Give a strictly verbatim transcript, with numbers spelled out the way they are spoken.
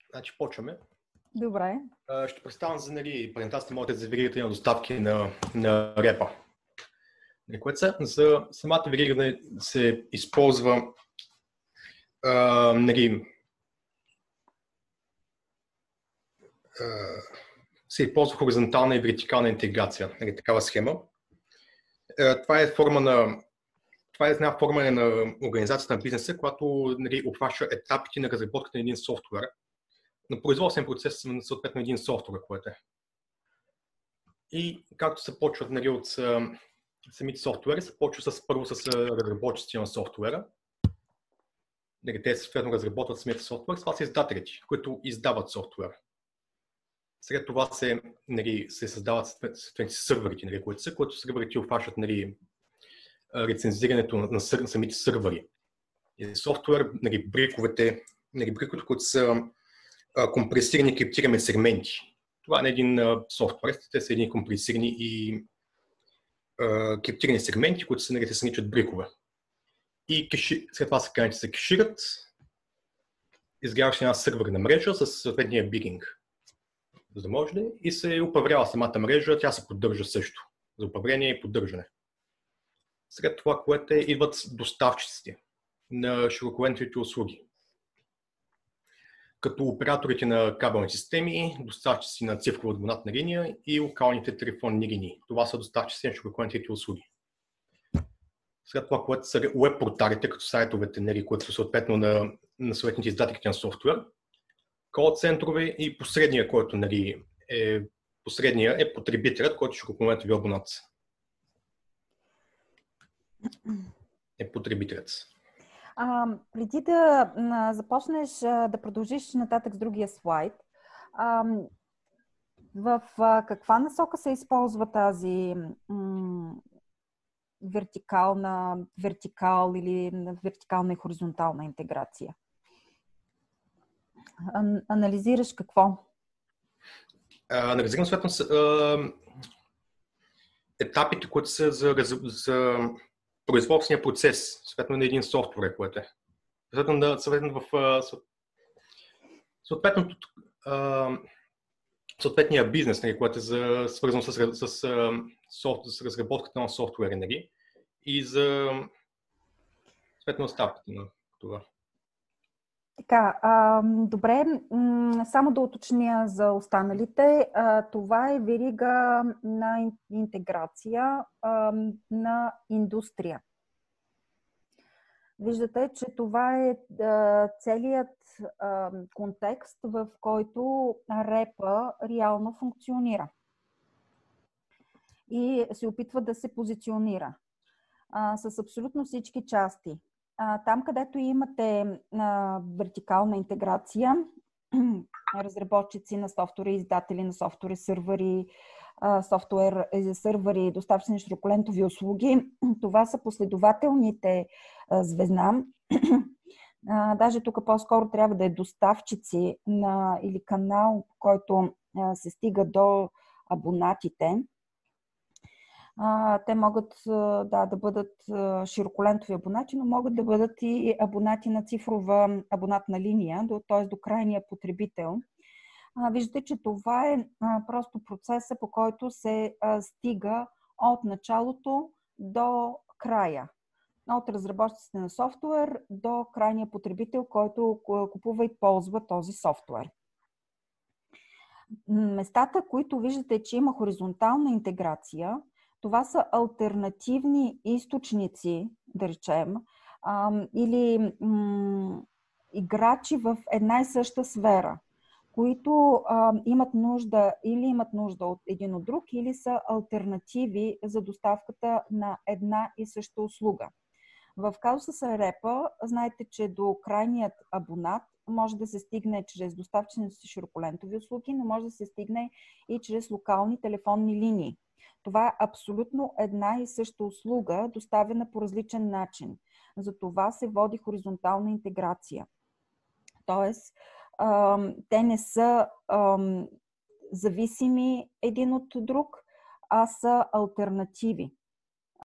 Значи почваме. Добре. Ще представям за нали, презентацията моите за веригата на доставки на, на Arepa. Което са, за самата верига се използва а, нали, а, се използва хоризонтална и вертикална интеграция, нали, такава схема. А, това е форма на Това е една форма на организацията на бизнеса, която нали, обхваща етапите на разработката на един софтуер, на производствен процес, съответно един софтуер, което е. И както се почват нали, от uh, самите софтуери, се почва с, първо с uh, разработчици на софтуера. Нали, те съответно разработват самите софтуер, това са издателите, които издават софтуер. След това се, нали, се създават съответните сървърите, нали, които са, които сървърите обхващат нали, рецензирането на, на, сър, на самите сървъри. И софтуер, нали, бриковете, нали, бриковете, които са а, компресирани и криптирани сегменти. Това е един а, софтуер, те са едни компресирани и а, криптирани сегменти, които са, нали, се наричат брикове. И кеши, след това сегменти се кешират, изгражда една сървърна мрежа с съответния бигинг, за да може да и се управлява самата мрежа, тя се поддържа също за управление и поддържане. След това, което е, идват доставчиците на широколентовите услуги. Като операторите на кабелни системи, доставчици на цифрова абонатна линия и локалните телефонни линии. Това са доставчици на широколентовите услуги. След това, което са уеб порталите, като сайтовете, нали, които са съответно на, на съответните издателите на софтуер, кол-центрове и посредния, който нали, е, посредния е потребителят, който е широколентови абонат. Е потребителят. А, преди да а, започнеш а, да продължиш нататък с другия слайд, а, в а, каква насока се използва тази м- вертикална, вертикал или вертикална и хоризонтална интеграция? А, анализираш какво? А, анализирам съответно етапите, които са за, за производствения процес, съответно на един софтуер, което е. Съответно, съответно в съответно, съответния бизнес, нали, което е за, свързано с, с, с, с разработката на софтуери, нали, и за съответно оставката на това. Така, а, добре, м- само да уточня за останалите. А, това е верига на интеграция а, на индустрия. Виждате, че това е а, целият а, контекст, в който Arepa реално функционира и се опитва да се позиционира а, с абсолютно всички части. А, там, където имате а, вертикална интеграция, разработчици на софтуери, издатели на софтуери, сървъри, а, софтуер сървъри, доставчици на широколентови услуги, това са последователните а, звена. А, даже тук по-скоро трябва да е доставчици на, или канал, по който а, се стига до абонатите. Те могат да, да бъдат широколентови абонати, но могат да бъдат и абонати на цифрова абонатна линия, т.е. до крайния потребител. Виждате, че това е просто процеса, по който се стига от началото до края. От разработчиците на софтуер до крайния потребител, който купува и ползва този софтуер. Местата, които виждате, че има хоризонтална интеграция, това са алтернативни източници, да речем, или м- играчи в една и съща сфера, които а, имат нужда или имат нужда от един от друг, или са алтернативи за доставката на една и съща услуга. В казуса с Arepa, знаете, че до крайният абонат може да се стигне чрез доставчици на широколентови услуги, но може да се стигне и чрез локални телефонни линии. Това е абсолютно една и съща услуга, доставена по различен начин. За това се води хоризонтална интеграция. Тоест, те не са зависими един от друг, а са алтернативи.